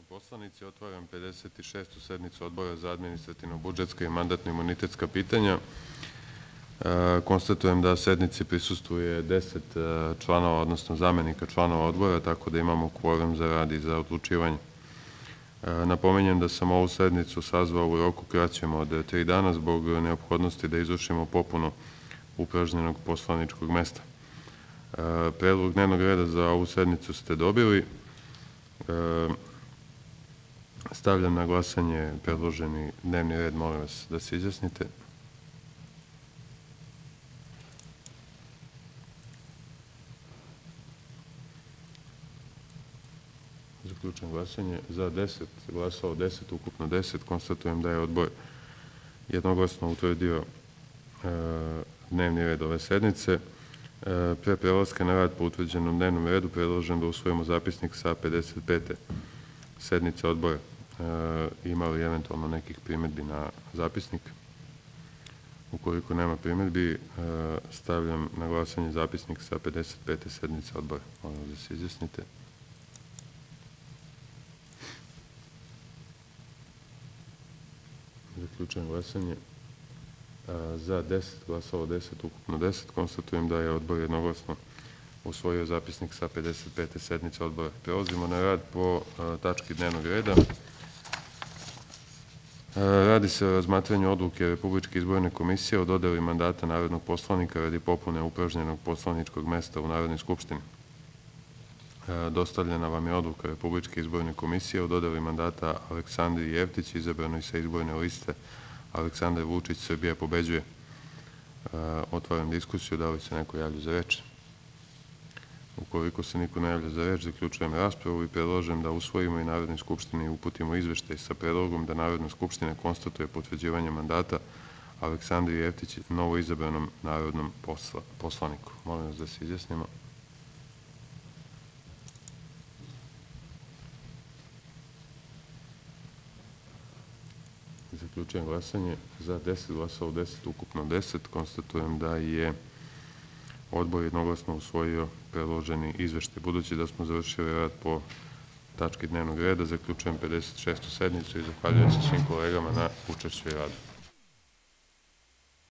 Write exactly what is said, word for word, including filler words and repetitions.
poslanici, otvaram pedeset šestu sednicu Odbora za administrativno-budžetska i mandatno-imunitetska pitanja. Konstatujem da sednici prisustvuje deset članova, odnosno zamenika članova odbora, tako da imamo kvorum za rad i za odlučivanje. Napominjem da sam ovu sednicu sazvao u roku kraćem od tri dana zbog neophodnosti da izvršimo popunu upražnjenog poslaničkog mesta. Predlog dnevnog reda za ovu sednicu ste dobili. Stavljam na glasanje predloženi dnevni red. Molim vas da se izjasnite. Zaključujem glasanje. Za deset, glasao deset, ukupno deset. Konstatujem da je odbor jednoglasno utvrdio dnevni red ove sednice. Pre prelaska na rad po utvrđenom dnevnom redu predlažem da usvojimo zapisnik sa pedeset pete sednice odbora. Ima li eventualno nekih primedbi na zapisnik? Ukoliko nema primedbi, stavljam na glasanje zapisnik sa pedeset pete sednice odbora. Molim da se izjasnite. Zaključujem glasanje. Za deset, glasalo deset, ukupno deset. Konstatujem da je odbor jednoglasno usvojio zapisnik sa pedeset pete sednice odbora. Prelazimo na rad po tački dnevnog reda. Radi se o razmatranju odluke Republičke izborne komisije o dodeli mandata narodnog poslanika radi popune upražnjenog poslaničkog mesta u Narodnoj skupštini. Dostavljena vam je odluka Republičke izborne komisije o dodeli mandata Aleksandri Jevtić, izabranoj sa izborne liste Aleksandar Vučić – Srbija pobeđuje. Otvaram diskusiju. Da li se neko javlja za reč? Ukoliko se niko ne javlja za reč, zaključujem raspravu i predlažem da usvojimo i Narodnoj skupštini uputimo izveštaj sa predlogom da Narodna skupština konstatuje potvrđivanje mandata Aleksandri Jevtić, novo izabranom narodnom poslaniku. Molim vas da se izjasnimo. Zaključujem glasanje. Za deset, glasalo deset, ukupno deset. Konstatujem da je odbor jednoglasno usvojio predloženi izveštaj. Budući da smo završili rad po tački dnevnog reda, zaključujem pedeset šestu sednicu i zahvaljujem se svim kolegama na učešću i radu.